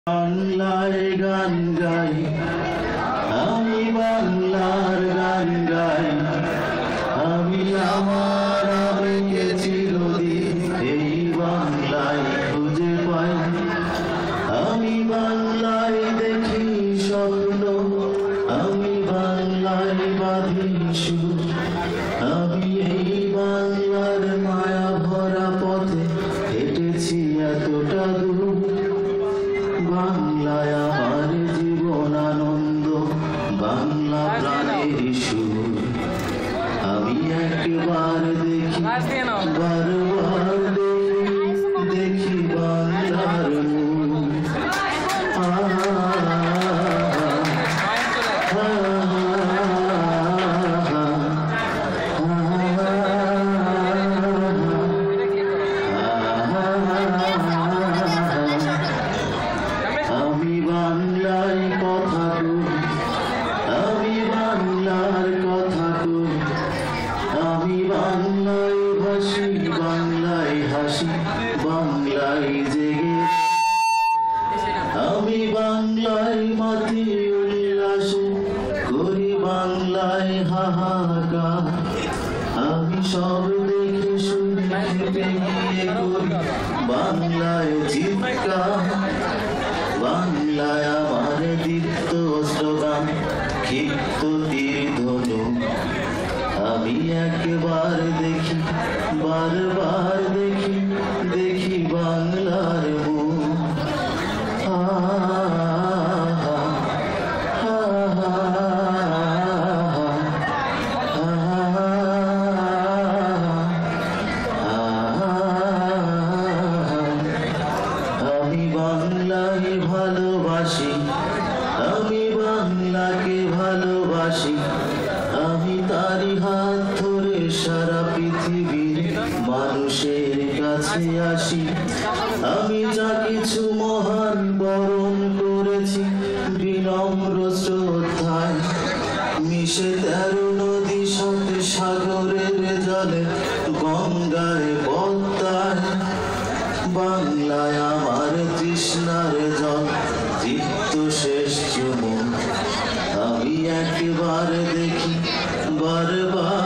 বাংলায় গান গাই, আমি বাংলার গান গাই, আমি আমার আবেগে চিরদিন এই বাংলায় খুঁজে পাই। আমি বাংলায় দেখি স্বপ্ন, আমি বাংলায় বাঁধি সুর, আমি এই বাংলার মায়া ভরা পথে হেঁটেছি এতটা দূর। বাংলায় আমার জীবন আনন্দ, বাংলা প্রাণের সুর। আমি একবার দেখি, বারবার দেখি বাংলার মুখ। আমি বাংলায় কথা কই, আমি বাংলার কথা কই, আমি বাংলায় ভাসি, বাংলায় হাসি, বাংলায় জেগে। আমি বাংলায় মাতি উল্লাসে করি, বাংলায় হাহাকার। আমি সব দেখে শুনে খেপে গিয়ে করি বাংলায় চিৎকার। বাংলায় আমার দীপ্ত স্লোগান, ক্ষিপ্ত তীর ধনু। আমি একবার দেখি, বারবার দেখি, দেখি বাংলার মুখ। আমি বাংলায় ভালোবাসি, আমি বাংলাকে ভালোবাসি, আমি তারি হাত ধরে সারা পৃথিবীর মানুষের কাছে আসি। আমি যা কিছু মহান বরণ করেছি বিনম্র শ্রদ্ধায়, মিশে 13 নদী সাথে সাগরের জলে, গঙ্গায় পদ্মায়। বাংলায় আমার তৃষ্ণার জল, তৃপ্ত শেষ চুমুক। আমি একবার দেখি, বারবার